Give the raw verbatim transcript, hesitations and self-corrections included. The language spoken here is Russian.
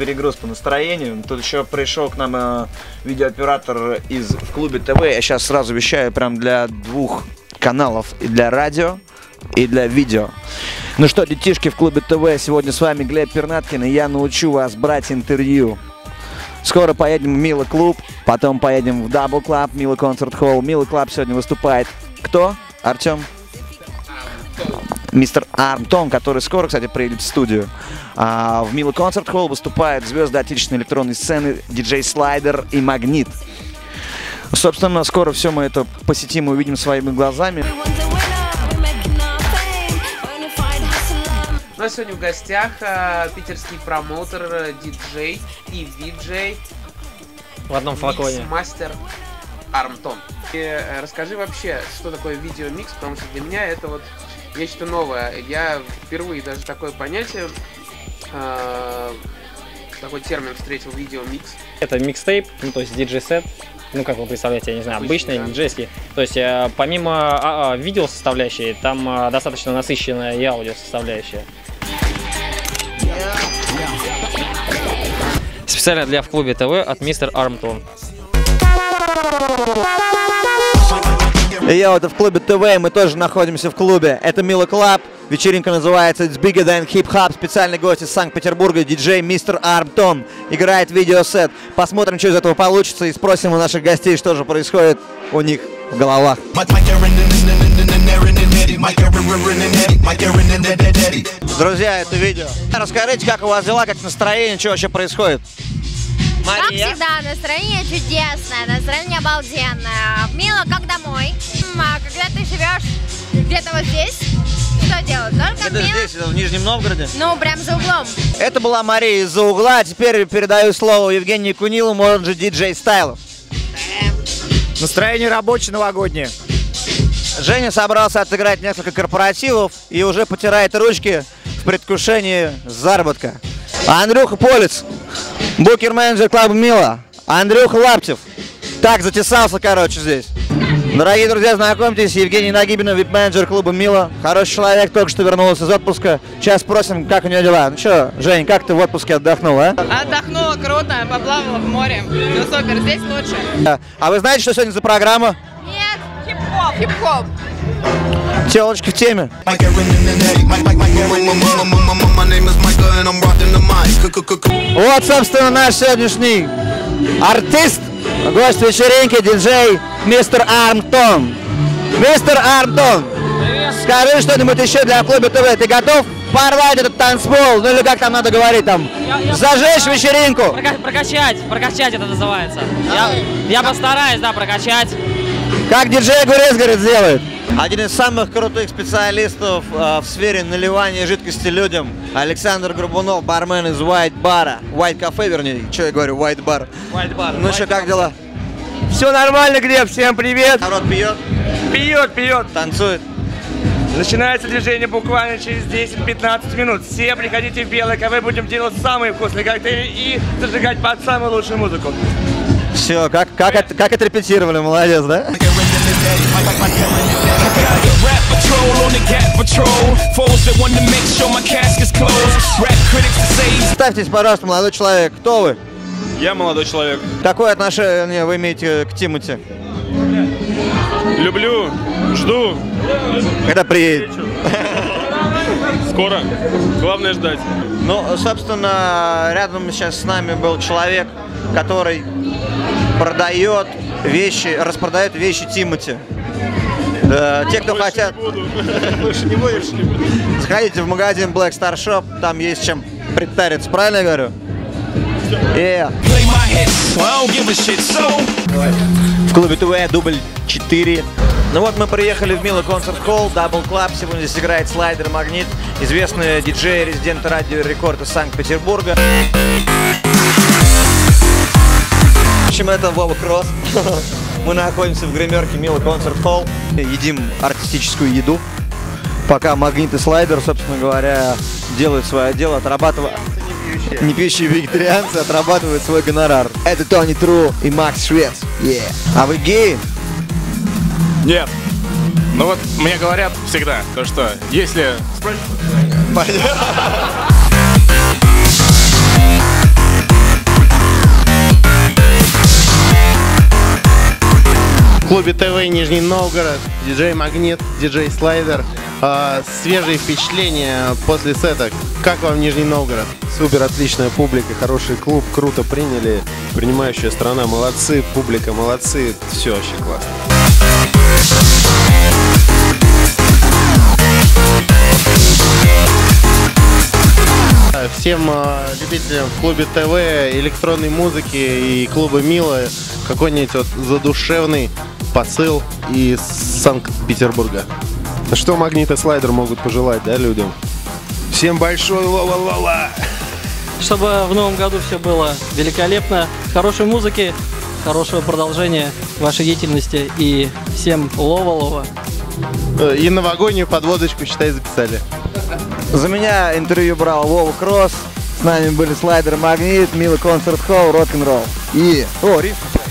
перегруз по настроению. Тут еще пришел к нам э, видеооператор из в клубе ТВ. Я сейчас сразу вещаю прям для двух каналов. И для радио, и для видео. Ну что, детишки, в клубе ТВ. Сегодня с вами Глеб Пернаткин. И я научу вас брать интервью. Скоро поедем в Мила Клуб. Потом поедем в Дабл Клаб, Мила Концерт Холл. Мила Клаб сегодня выступает кто? Артем? Мистер Армтон, который скоро, кстати, приедет в студию. А в Мила Концерт Холл выступают звезды отечественной электронной сцены, диджей Слайдер и Магнит. Собственно, скоро все мы это посетим и увидим своими глазами. У нас сегодня в гостях э, питерский промоутер, э, диджей и виджей. В одном флаконе. Мастер Армтон. И, э, расскажи вообще, что такое видеомикс, потому что для меня это вот нечто новое. Я впервые даже такое понятие, э, такой термин встретил, видеомикс. Это микстейп, ну то есть диджей-сет, ну как вы представляете, я не знаю, обычный, да. диджейский. То есть э, помимо а, а, видео составляющей, там э, достаточно насыщенная и аудио составляющая. Специально для в клубе ТВ от мистер Армтон. И я вот в клубе ТВ, и мы тоже находимся в клубе. Это Мила Клаб. Вечеринка называется It's Bigger Than Hip Hop. Специальный гость из Санкт-Петербурга, диджей мистер Армтон. Играет видеосет. Посмотрим, что из этого получится, и спросим у наших гостей, что же происходит у них в головах. Друзья, это видео. Расскажите, как у вас дела, как настроение, что вообще происходит? Как всегда, настроение чудесное, настроение обалденное. Мило, как домой. А когда ты живешь где-то вот здесь, что делать? Только Это мило. здесь, в Нижнем Новгороде? Ну, прям за углом. Это была Мария из-за угла. Теперь передаю слово Евгению Кунилову, он же диджей Стайлов. Настроение рабочее, новогоднее. Женя собрался отыграть несколько корпоративов и уже потирает ручки в предвкушении заработка. Андрюха Полец, букер-менеджер клуба Мила. Андрюха Лаптев. Так, затесался, короче, здесь. Дорогие друзья, знакомьтесь, Евгений Нагибин, вип-менеджер клуба Мила. Хороший человек, только что вернулся из отпуска. Сейчас спросим, как у него дела. Ну что, Жень, как ты в отпуске отдохнула, а? Отдохнула круто, поплавала в море. Ну супер, здесь лучше. А вы знаете, что сегодня за программа? Нет, хип-хоп. Хип-хоп. Телочки в теме. Вот, собственно, наш сегодняшний артист, гость вечеринки, диджей мистер Армтон. Мистер Армтон, скажи что-нибудь еще для клуба ТВ. Ты готов порвать этот танцпол? Ну или как там надо говорить там? Я, я Зажечь вечеринку? Прокачать, прокачать это называется. Я, я постараюсь, да, прокачать. Как диджей Гурец, говорит, сделает. Один из самых крутых специалистов э, в сфере наливания жидкости людям. Александр Горбунов, бармен из White Bar. White Cafe, вернее. Что я говорю, White Bar. White Bar. Ну что, как дела? Все нормально, Глеб, всем привет. Народ пьет, Пьет, пьет. танцует. Начинается движение буквально через десять-пятнадцать минут. Все приходите в Белое кафе, будем делать самые вкусные коктейли и зажигать под самую лучшую музыку. Все, как, как, от, как отрепетировали, молодец, да? Представьтесь, пожалуйста, молодой человек, кто вы? Я молодой человек. Какое отношение вы имеете к Тимати? Люблю, жду. Когда приедет? Скоро. Главное ждать. Ну, собственно, рядом сейчас с нами был человек, который продает вещи, распродает вещи Тимати. Да, те, кто Больше хотят... не буду. Больше не будешь? Сходите в магазин Black Star Shop, там есть чем притариться, правильно я говорю? Yeah. В клубе ТВ дубль четыре. Ну вот мы приехали в Мила Концерт Холл, Дабл Клаб. Сегодня здесь играет Слайдер, Магнит, известный диджей, резидент Радио Рекорд из Санкт-Петербурга. В общем, это Вова Кросс. Мы находимся в гримерке Мила Концерт Холл. Едим артистическую еду. Пока Магнит и Слайдер, собственно говоря, делают свое дело, отрабатывают... Не пьющие вегетарианцы отрабатывают свой гонорар. Это Тони Тру и Макс Швец. Yeah. А вы геи? Нет. Ну вот мне говорят всегда, то что если... клубе ТВ Нижний Новгород, диджей Магнит, диджей Слайдер. А, свежие впечатления после сета. Как вам Нижний Новгород? Супер, отличная публика, хороший клуб, круто приняли. Принимающая страна молодцы, публика молодцы, все вообще классно. Всем э, любителям в клубе ТВ, электронной музыки и клуба Мила какой-нибудь вот задушевный посыл из Санкт-Петербурга. Что Магнит и Слайдер могут пожелать, да, людям? Всем большой лола-лола! Чтобы в новом году все было великолепно, хорошей музыки, хорошего продолжения вашей деятельности и всем лова-лова. И новогоднюю подводочку, считай, записали. За меня интервью брал Вова Кросс. С нами были Слайдер, Магнит, Мила Концерт Холл, Рок-н-ролл. И... О, риф.